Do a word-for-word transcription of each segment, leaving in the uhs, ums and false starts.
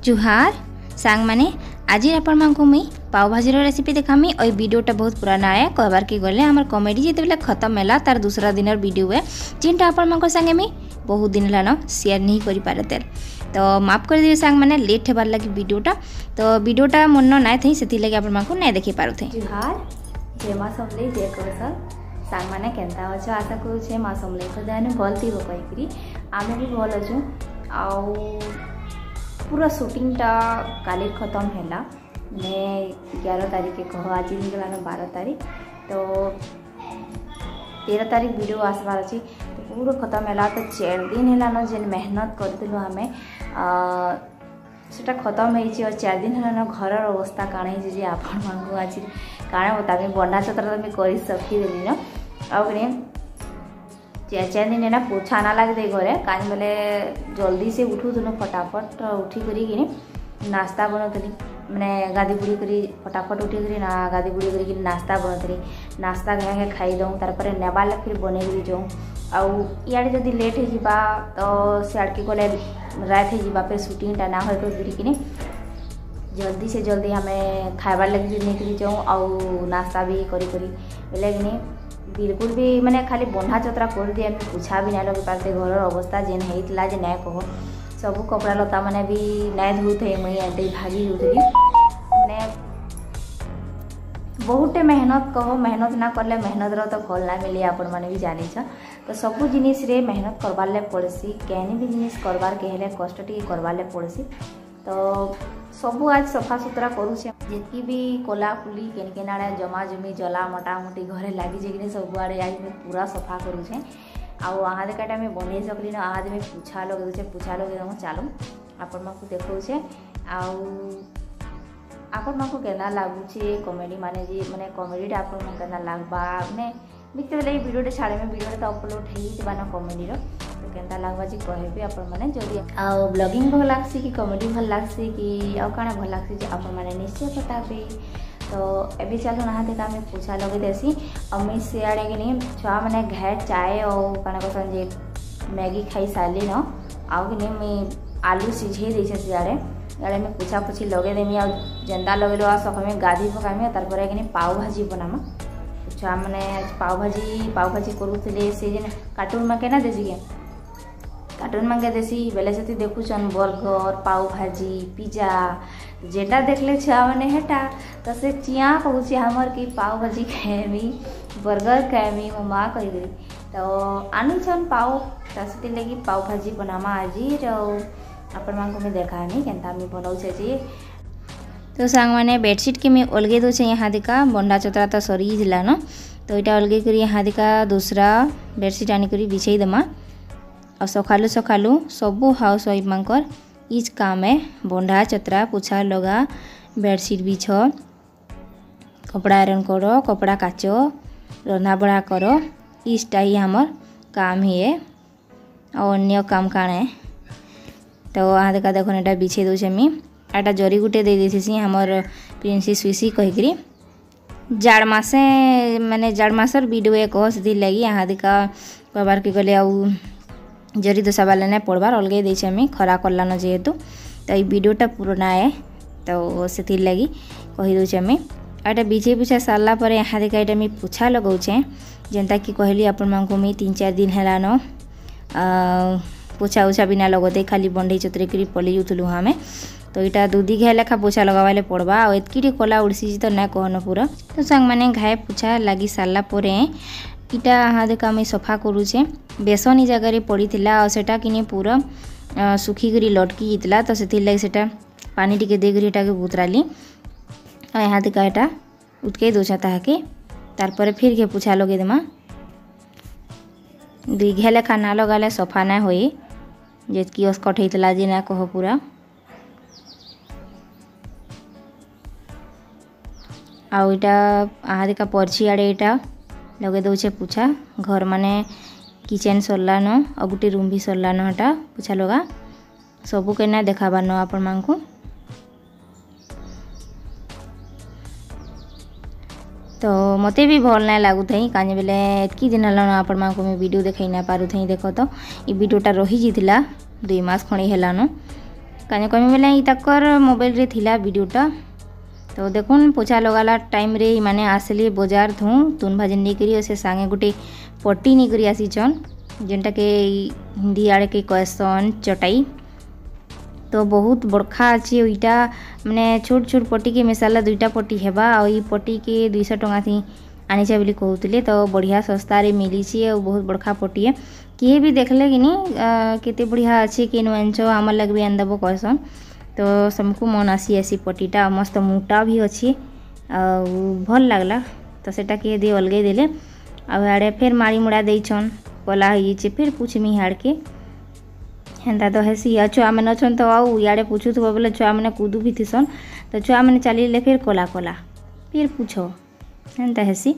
जुहार सांग माने आज आपण को मुई पाव भाजी रेसिपी देखामी। और वीडियोटा बहुत पुराना है कहबार के गले आम कमेडी जिते खत्म है तार दूसरा दिन वीडियो है जिनटा आपण संगे मुई बहुत दिन है शेयर नहीं कर पारे तेल तो माफ कर दिए सांग माने लेट होबार लगी वीडियोटा तो वीडियोटा मन ना थी से लगे आपण को नहीं देखी पारे थे। जुहार जय माँ समले जय कौशल सांग मैंने केन्ता अच्छे आशा करुचे माँ समले को जाने भल थी कहीकि आम भी भल अच्छु आउ पूरा शूटिंगटा काली खत्म है मैं ग्यारह तारीख कह आज गलान बारह तारीख तो तेरह तारीख वीडियो आसबार अच्छी तो पूरा खत्म है तो चार दिन है जेन मेहनत करूँ आम सेटा खत्म हो चार दिन है घर अवस्था काण है आपण मानू आज काण बता बंडा चतरा तो कर सकीदेली न आने चार चार दिन है पोछा ना लगे दे घरे कहीं बोले जल्दी से उठून फटाफट उठी कर नाश्ता बनौली मैंने गाधी बुड़ी करी फटाफट उठी कर ना गाधी बुड़ी करी नाश्ता बनौली नाश्ता घे खाई दूँ तार नेबार फिर बनई जाऊँ आउ इे जदि लेट हो तो सियाड़ के गले रात हो फिर शूटिंगटा ना हो कि जल्दी से जल्दी हमें खाबार लगे नहीं जाऊँ आउ नाश्ता भी करी करी बोले कि बिल्कुल भी मैंने खाली बंधा चतरा कर दिए पूछा भी ना लगे पारते घर अवस्था जेन होता जे नाय कह सब कपड़ा लता मैंने भी नाय धोते मुई एंटे भागी धोती मैंने बहुते मेहनत कह मेहनत ना करले मेहनत रो तो फल ना मिले आपण मैंने भी जानी तो सबू जिनिस रे मेहनत करवार ले पड़सी कहनी भी जिनिस करवार के हेले कष्ट टी करवार ले पड़सी तो सबू आज सफा सुतरा करुचे जितकी भी कोला कुली केन केन आड़े जमा जमी जला मोटा मोटी घरे लगी जाए सब आड़े आज मैं पूरा सफा करुचे आउ आहादे काटा मैं बन सकली ना आहादे मैं पूछा लगे दूचे पूछा लगे दूँ चलो आपण मानक देखौछे आउ आपण मानक केना लगुचे कमेडी माने जी माने कमेडीटा आपण मानक केना लागबा माने बिकते बेले वीडियोटे छाड़े में वीडियोटे तो अपलोड हेइबा ना कमेडी रो तो केनता लागबा जी कहबे आपण माने जदी आउ ब्लॉगिंग भल लागसी कि कमेडी भल लागसी कि आउ काना भल लागसी जे आपण माने निश्चय बताबे तो अभी चलो नहा देखा मैं पूछा लगे देसी अम्मी सियाड़े कि नहीं छुआ मैंने घे चाय और कना कसन जे मैगी खाई सारी न आउ कि नहीं मैं आलू सीझे दे सियाड़े इे मैं पूछा पूछी लगे देमी आ जेंदा लगे आ सकाल में गाधी पकामी तार कि नहीं पाव भाजी बनामा छुआ मैंने पाव भाजी पाव भाजी करूले से जेन कार्टून में केना देसी के कार्टून मांगे देसी बेले से देखुचन बर्गर पाव भाजी पिज्जा जेटा देखले छुआ मैंने हेटा तो से चिया कहूँ हमर कि पाव भाजी खाएमी बर्गर खाएमी मो माँ कही तो आनुछन पाव तो लगी पाव भाजी बनामा आज आपण मानक मैं देखानी केनता मैं बनाऊे जी तो सांग मैंने बेडसीट के मैं अलगे दूचे यहाँ दिका बंडा चतरा तो सरी जिला न तो यहाँ अलगे कर यहाँ दिका दूसरा बेडसीट आनिक बिछई दमा और सकालू सकालू सबू हाउस वाइफ मानकर इच काम है बंडा चतरा पोछा लगा बेडसीट बिछ कपड़ा आयरन करो कपड़ा काच रंधा बड़ा करो इटा ही हमर काम ही है और अन्य काम काण है तो आ देखा देख एटा बिछे दूचे मी एटा जरी गुटे दे देसी हमर प्रिंसेस सुइसी कहीकि जाड़ मसे माने जाड़ मसर वीडियो कह से लगी यहाँ देखा कहबार के गले आउ जरी दोसा वाले ना पड़बार अलगे देछे मी खरा करलान जेहेतु तो ये वीडियोटा पुराना है तो से लगी कही दूचे मी एटा बिछे पुछा सारा पर यहाँ देखा यहाँ मुझे पूछा लगाऊे जेनता कि कहली आपण मानक मुझे तीन चार दिन है न पोछा उछा बिना लगते खाली बंडे चतरे कर पलि जाऊँ हमें तो यहाँ दूधी घाए लेखा पोछा लगावाले पड़वा और एतकी कला उड़सी तो ना कहन पूरा तो सांग मैंने घाए पोछा लगी सारापर इटा हाँ देखा मुझे सफा करुचे बेसन ही जगह पड़ी और सेटा कि पूरा सुखिकी लटकी जाता तो से लगे सेटा पानी टिके देकर के बुतराली और यहाँ देखा यहाँ उठके दूचा ताके तार फिर के पूछा लगे देमा दुई घे लेखा ना लगाले सफा ना हो जेतकी अस्कट होता जे ना कह पूरा आउ यहाँ आहा देखा परछी आड़े यहाँ लगे दौचे पूछा घर माने किचेन सरलान और गोटे रूम भी सरलान हटा पूछा लगा सबू केना देखाबार न आपण मानकु तो मते भी भल ना लगुथ कहीं बेले एतकी दिन है आपण मानकु मैं वीडियो देखई ना पारुथ देख तो ये वीडियोटा रही जाता दुई मास खणी हेलान कहीं कमी बेले इताकर मोबाइल रे थिला वीडियोटा। तो देखुन पोछा लगाला टाइम रे माने आसले बाजार धू तुन भाजी नहीं करी से सांगे गुटे पट्टी नहीं करी आसीचन जेनटा के हिंदी आड़े के कहसन चटाई। तो बहुत बड़खा अच्छे ओइटा माने छोट छोट पट्टी के मिसाला दुईटा पट्टी हेबा और ई पट्टी के दुई सौ टंका थी आनीचे बोली कहते। तो बढ़िया सस्ता रे मिली और बहुत बड़खा पट्टी है किए भी देखले कि नहीं केते बढ़िया अच्छे के आनच आमर लग भी आनदेव कहसन। तो सबको मन आसी आसी पट्टीटा मस्त मोटा भी अच्छी भल लगला। तो सेटा किए दे अलगे देले आड़े फिर माड़ी मुड़ा देछन कला हो फिर पूछमी हाड़ के हेन्ता तो हेसी छुआ मैंने अच्छन तो आउ इे पूछुव बोले छुआ मैंने कूदू भी थीसन। तो छुआ मैंने चलिए फिर कला कला फिर पूछ हेन्ता हेसी।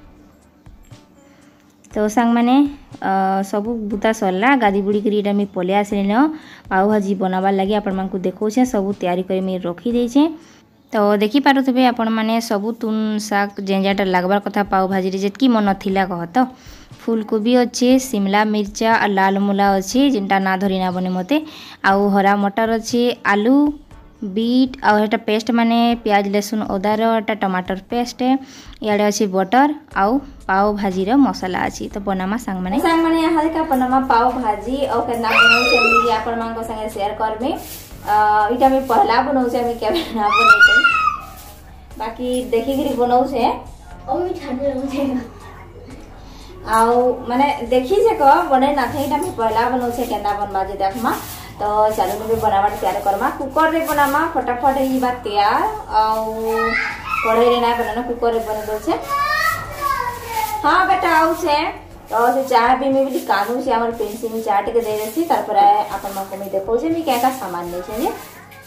तो सांग मैंने सबू बुता सरला गादी बुड़ी कर इटा पलि आसली न पाव भाजी बनाबार लगे आपण मानकु देखौछे सबू तैयारी कर मैं रखी देछे। तो देखि पारुथिबे आपण माने सबू तुन शाक जेंजाटा लागबार कथा पाव भाजी रे जेतकी मन थिला कह तो फूलकोबी अच्छे शिमला मिर्चा और लाल मूला अच्छे जिनटा ना धरी ना बने मते आउ हरा मटर अच्छे आलू बीट आउ एटा पेस्ट माने प्याज लहसुन अदार एटा टमाटर पेस्ट इे अच्छे बटर आउ पाव भाजी रो मसाला अच्छी। तो बनामा सांग माने सांग माने यहाँ देखा बनामा पाव भाजी और केतना बनाउछे हम आपण मानक संगे शेयर करबे। इटा मैं पहला बनाउछे हम केबे ना बनैते बाकी देखि गिरी बनाउछे ओ मी ठाडे रहउछे आउ माने देखी से कह बने ना थे मैं पहला बनाउछे केना बनबा जे देखमा। तो चलो मैं बनावट तैयार करमा कुकर रे बनामा फटाफट ही बात तैयार आउ कढ़ाई रे ना बनाना कुकर रे बने दोछे। हां बेटा आउ छे तो से चाय भी मैं भी कानू से हमर पेंसिल चाट के दे देसी तार पर अपन मा को मैं देखो जे मैं क्या का सामान ले छे जे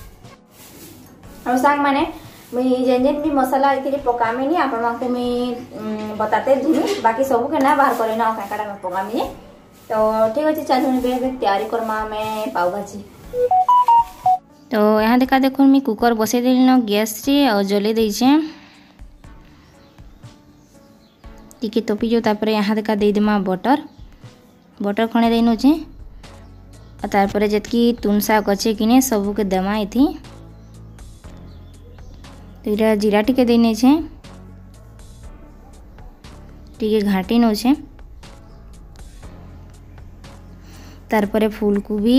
और सांग माने मैं जेन जेन भी मसाला इतने पकामी नहीं आपण मानक मैं बताते जिमी बाकी सब के ना बाहर करे ना काकाटा में पकामी। तो ठीक अच्छे चलो मैं तैयारी करमा मैं पाव भाजी। तो यहाँ देखा देखो मैं कुकर बसई देली न गैस रे और जले देछे टिके तपी जो तापर यहाँ देखा दे देमा बटर बटर खणे देनु छे और तापर जतकी तुन शाक अच्छे किने सबू के देमा इथी। तो इरा जीरा टिके देने छे टिके घाटी नो छे तारपरे फूलकोबी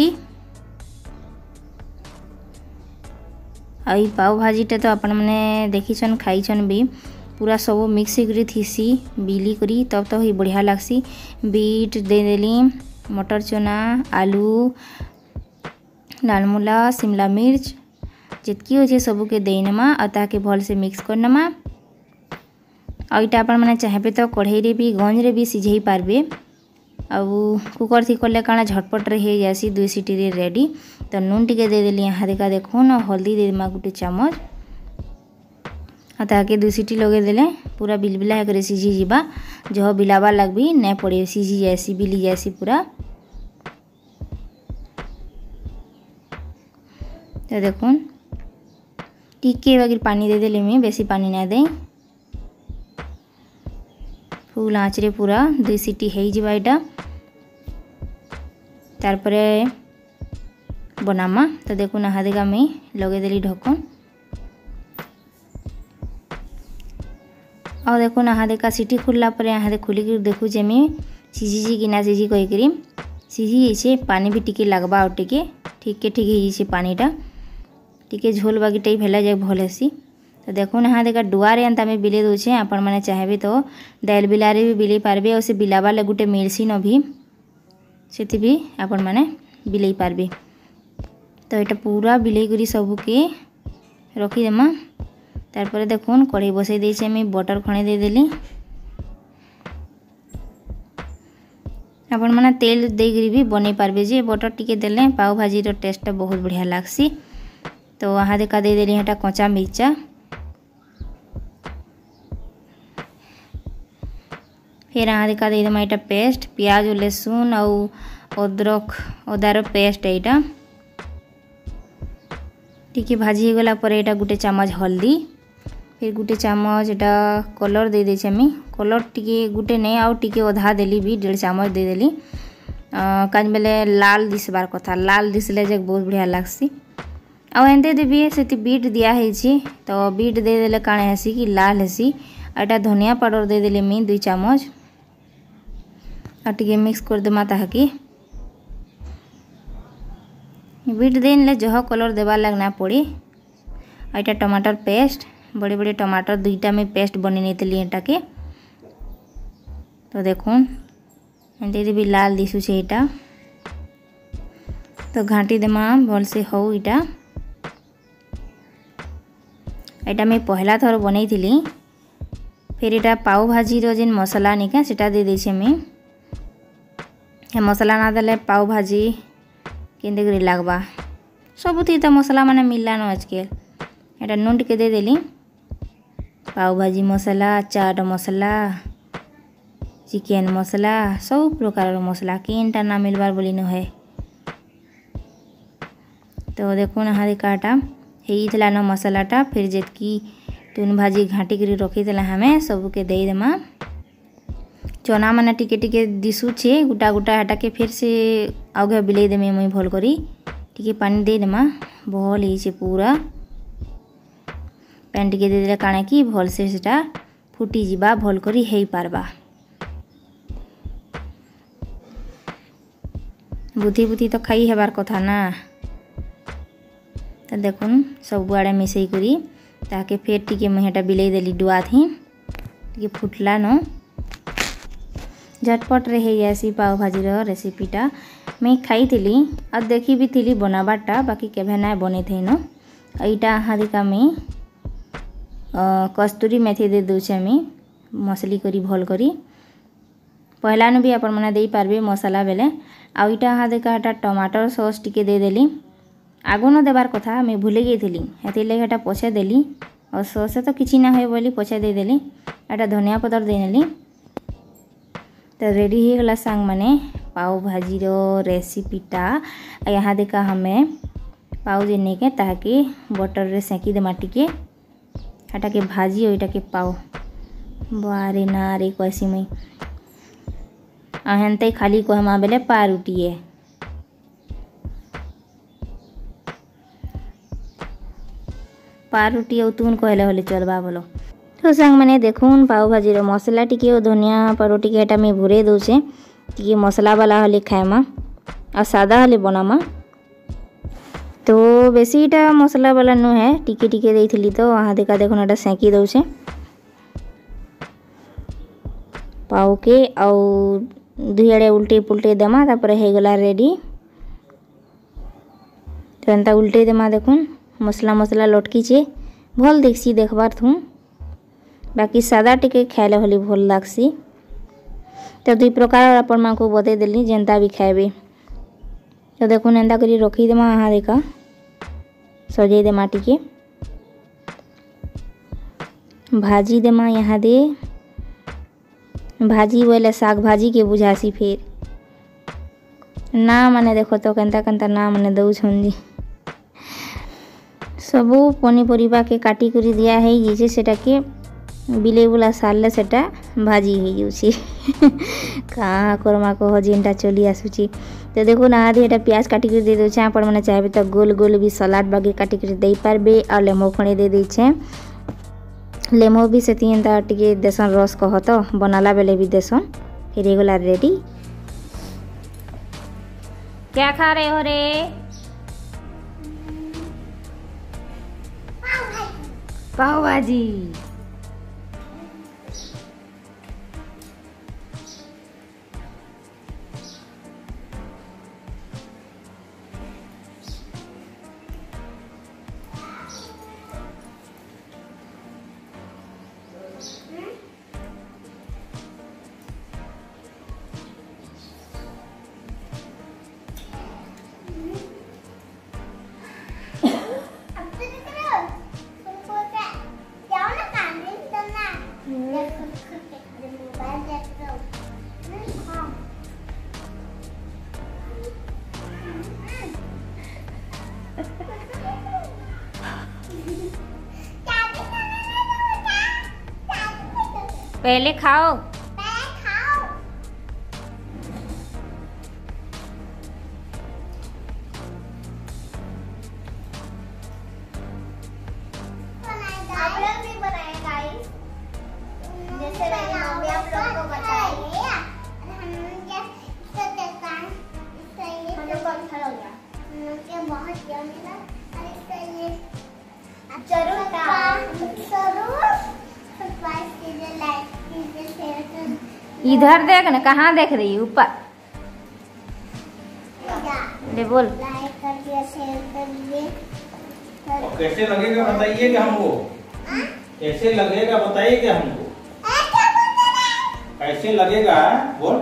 आई पाव भाजीटा तो आपण मैंने देखीछन खाईछन भी पूरा सब मिक्स करी थीसी बिली करी तब तो ही बढ़िया लागसी। बीट दे देली मटर चना आलू लाल मूला शिमला मिर्च जितकी अच्छे सबू के देनमा और ताके भल से मिक्स करनमा। और इटा आपण मैंने चाहे तो कढ़ाई रे भी गंज रे भी सिझाई पारबे आउ कुकर थी कले काना झटपट रे हो जासी दुई सीटी रे रेडी। तो नून टिके दे देली यहाँ देखा देखुन हल्दी दे देमा गुटे चामच और ताके दुई सीटी लगे देले पूरा बिलबिला होकर सिझी जीवा जह बिलावा लगबी नहीं पड़े सिझी जासी बिली जासी पूरा। तो देखुन टिके बाकी पानी दे देले मैं बेसी पानी ना दे फुल आँच रे पूरा दुई सीटी हो जावा इटा तारपरे बनामा। तो देखो ना हादेगा मैं लगे देली ढक्कन और देखो ना हादेका सीटी खुलला पर यहाँ खुलिक देखू जे मैं सिझी कि ना सिझी कही करी सिझी जाइए पानी भी टिके लगवा और टिके ठीक के ठीक हो पानीटा टिके झोल बागी टाइप है जाए भल हेसी। तो देखो ना हाँ देखा डुआरे एंता में बिले दूचे आपण मैंने चाहे तो दाल बिलारे भी बिले पारबे और से बिलावा ले गुटे मेडिसिन भी से भी आपण मैंने बिले पारबे। तो यहाँ पूरा बिले करी सबू के रखीदेमा तारपर देखुन कढ़ाई बसई देछे मैं बटर खणे दे देली आपण मैंने तेल देकरी भी बनै पारबे जे बटर टिके देले पाव भाजी रो टेस्ट बहुत बढ़िया लागसी। तो यहाँ देखा दे देली हटा कच्चा मिर्चा फिर यहाँ देखा दे देमा एटा पेस्ट प्याज लहसुन और अदरक अदार पेस्ट एटा टिके भाजी गला पर एटा गुटे चामच हल्दी फिर गुटे चामच एटा कलर दे देछे मी कलर टिके गुटे नहीं आउ टिके अधा देली भी डेढ़ चामच दे देली काज बेले लाल दिसबार कथा लाल दिसले जे बहुत बढ़िया लागसी। आउ एंते देबी से बीट दिया है तो बीट दे देले काणे हेसी कि लाल हेसी। एटा धनिया पाउडर दे देले मी दुई चामच आ टिके मिक्स कर देमा ताकि बीट देले जह कलर देबार लाग ना पड़ी। एटा टमाटर पेस्ट बड़े बड़े टमाटर दुईटा में पेस्ट बनी नहीं एटा के तो देखुन एंते भी लाल दिशुचे एटा तो घाटी देमा भल से हो इटा। एटा मैं पहला थर बनई थी फिर एटा पाव भाजी रो जेन मसाला निका सेटा दे देछे मैं। हे मसाला ना देले पाव भाजी केंदे करी लागबा सबुती तो मसाला माने मिलला न आजकल। एटा नून के दे देली पाव भाजी मसाला चाट मसाला चिकेन मसाला सब प्रकार मसाला केनटा ना मिलबार बोली न है तो देखो ना काटा हेला न मसालाटा फिर जेतकी तुन भाजी घाटी कर रखी हमें सबके दे देमा। चना माने टिके टिके दिशुचे गुटा गुटा हटा के फिर से आगे बिले देमे मुई भल करी टिके पानी दे देमा भल ही पूरा पानी टिके दे देले काणे कि भल से सेटा फुटी जिबा भल करी हेई पारबा। बुद्धि बुद्धि तो खाई हेबार कथा ना तो देखुन सब आड़े मिसई करी ताके फिर टिके मुझेटा बिलई देली डुआ थी टिके फुटला न झटपट रहे ऐसी पाव भाजी रेसिपीटा मैं खाई थी और देखी भी थी बनाबाटा बाकी केभे ना बने थे न। एटा हादिका में कस्तूरी मेथी दे दूचे मैं मसली करी भल करी पहला न भी अपन मैंने दे पारबे मसाला बेले आउ इटा हादिका टमाटर सॉस टिके दे देली आगो न देबार कथा मैं भूले गई थी हेती लगे पछे देली और सॉस तो किसी ना हो बोली पछे दे देली। एटा धनिया पतर दे नेली तो रेडी हो गला सांग माने पाव भाजी रो रेसिपीटा। यहाँ देखा हमें पाव जे नहीं के ताकि बटर रे सेकी दे माटी के हटा के भाजी ओइटा के पाव बारे ना रे कैसी मई आहनते खाली को हम बेले पारुटिए पारुटी और तुन कहले होले चलबा बोलो तो संग मैंने देखून पाव भाजी रो मसला टिके और धनिया पारुटी के एटा में भूरे दूचे टिके मसला वाला होले खाएमा और सादा होले बनामा तो बेसी इटा मसला वाला नु है टिके टिके देइथिली तो वहाँ देखा देखो एटा सेकी दउचे पाव के और दुई आड़े उल्टे पुल्टे देमा तापर हे गला रेडी तो एंता उल्टे देमा देखुन मसला मसला लटकी छे भल देखसी देखबार थूँ बाकी सादा टिके खाइले होली भल लागसी तो दुई प्रकार अपन माँ को बते देली जेनता भी खाएबे तो देखुन एंता करी रखी देमा यहाँ देखा सजाई देमा टिके भाजी देमा यहाँ दे भाजी बोले साग भाजी के बुझासी फिर ना माने देखो तो केनता केनता ना माने दऊ छंदी सबू पनीपरिया के काटी करी दिया है जैसे सेटा के बिले बुला सारले सेटा भाजी हो जाउची कहाँ करमा कह जेनटा चली आसुची तो देखो ना आधी एटा प्याज काटी कर दे दे आपण मैंने चाहे तो गोल गोल भी सलाद बागे काटी कर दे पारबे और लेमो खणे दे दे लेमो भी से एंता टिके देसन रस कह तो बनाला बेले भी देसन फिर एगोला रेडी। क्या खा रहे हो रे पाव भाजी पहले खाओ कैसे लगी मम्मी आप लोग को बताइए। हम लोग को अच्छा लग गया, मुझे बहुत यम्मी लगा। जरूर इधर देख ना, कहाँ देख रही है? ऊपर ले बोल। लाइक कर दिया, शेयर कर दिए। और कैसे लगेगा बताइए कि हमको कैसे लगेगा बताइए कि हमको कैसे लगेगा बोल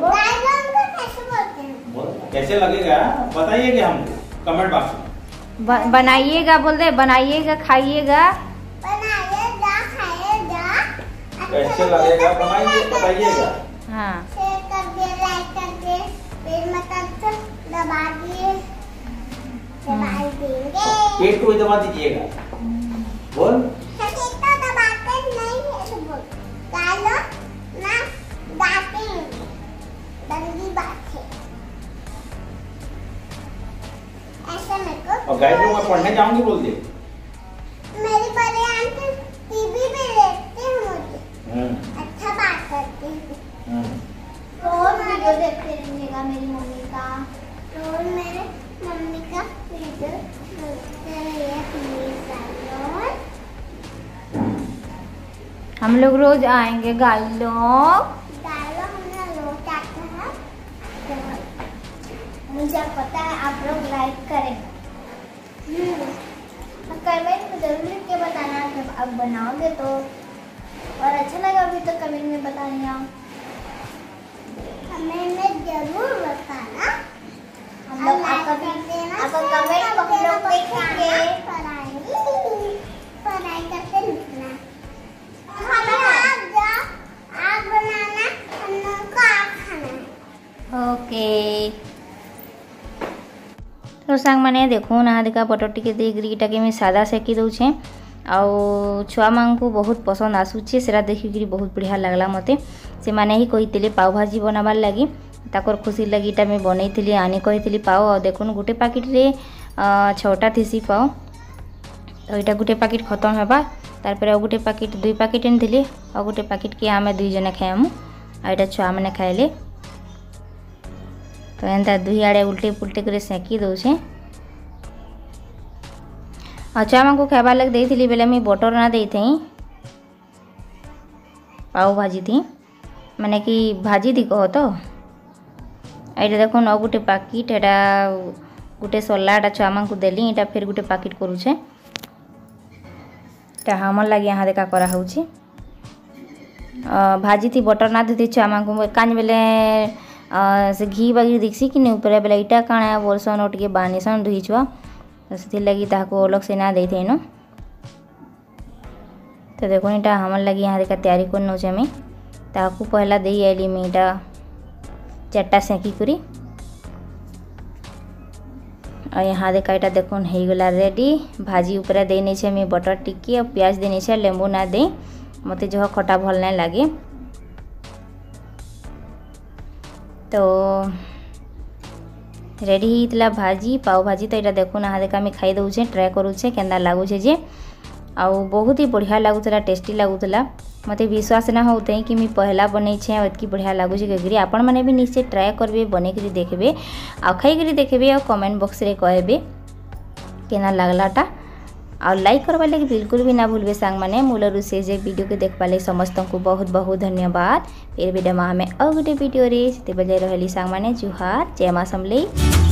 बोल कैसे लगेगा बताइए कि हमको कमेंट बॉक्स में बनाइएगा बोल दे, बनाइएगा खाइएगा। बनाइएगा खाइएगा। कैसे लगेगा बनाइए बताइएगा। हाँ शेयर कर दिए, लाइक कर दिए, फिर मतलब दबा दिए, दबा देंगे। पेट को भी दबा दीजिएगा बोल। तो दबाते नहीं है तो बोल डालो ना, डांटेंगे, गंदी बात है ऐसा मेरे को। और गाइड में पढ़ने जाऊंगी बोल दे। मेरी बड़ी आंटी टीवी पे देखते हैं मुझे, अच्छा बात करती है, रोज वीडियो देखते रहिएगा मेरी मम्मी का, रोज मेरे मम्मी का वीडियो देखते रहिए प्लीज गाइस। हम लोग रोज आएंगे गाइलो। गाइलो हमने रोज आते हैं, मुझे पता है आप लोग लाइक करें। कमेंट में जरूर लिख के बताना जब आप बनाओगे तो, और अच्छा लगा अभी तो कमेंट में बताना, कमेंट में जरूर बताना। हम लोग आपका आपका कमेंट को हम लोग देखेंगे, पढ़ाई पढ़ाई करते लिखना। आप जाओ, आप बनाना, हम लोग को आप खाना। ओके तो सांग मैंने देखो ना देखा पटो टिके देटा के सादा सेकी दूचे आउ छुआ मान को बहुत पसंद आसूचे, सेरा देखिक बहुत बढ़िया लगला मते। से माने ही कही पाव भाजी बनाबार लगी, ताकर खुशी लगी इटा मैं बनई आनी कही पाव। और देखो गोटे पैकेट रे छटा थीसी पाव, तो यहाँ गोटे पैकेट खत्म होगा, तार आ गोटे पैकेट दुई पैकेट आनी आ गोटे पैकेट के आम दुई जन खाइमु, आईटा छुआ मैंने खाइले। तो एंता दुई आड़े उल्टे पुल्टे कर सेकी दौचे। अच्छा माँ को खाबार लग देती बेले मुझे बटर ना दे थी पाव भाजी थी, माने कि भाजी थी कह तो ये देखो न गोटे पैकेट एटा गोटे सलाटा छुआ माँ को देली, यहाँ फिर गोटे पैकेट करुचे हमर लगे यहाँ देखा कराऊँ भाजी थी बटर ना देती छुआ माँ को कान बेले से घी बागी देखसी कि नहीं ऊपर बेला इटा काଣା बोलसन टे बानीसन दुई छुआ, तो से लगी ताको अलग से ना दे थे न। तो देखो इटा हमर लगी यहाँ देखा तैयारी कर नौचे मैं ताकू पहला दे आइली मैं इटा चार्टा सेकी करी। और यहाँ देखा इटा देखो हो गला रेडी, भाजी ऊपर दे नहीं मैं बटर टिक्की और प्याज दे नहीं लेंबू ना दे, मत जो खटा भल नहीं लगे। तो रेडी होता भाजी पाव भाजी। तो यहाँ देखो ना देखा मैं खाई दूचे ट्राए करूचे केंदा लगुचे जे आउ बहुत ही बढ़िया लगुला, टेस्टी लगुला। मत विश्वास ना होते कि मैं पहला बनई इतनी बढ़िया लगुचे कहीकि आपण मैंने भी निश्चय ट्राए करेंगे बनईकरी देखबे आ खाईकरी देखबे और कमेंट बॉक्स रे कहबे केना लगलाटा। और लाइक करवा लगे बिल्कुल भी ना भूलबे सांग मैंने मूलर से जे वीडियो के देखवा लगे समस्त को बहुत बहुत धन्यवाद। फिर वीडियो में हमें और गोटे वीडियो रे बजाय रही सांग मैंने जुहार जय माँ समलेई।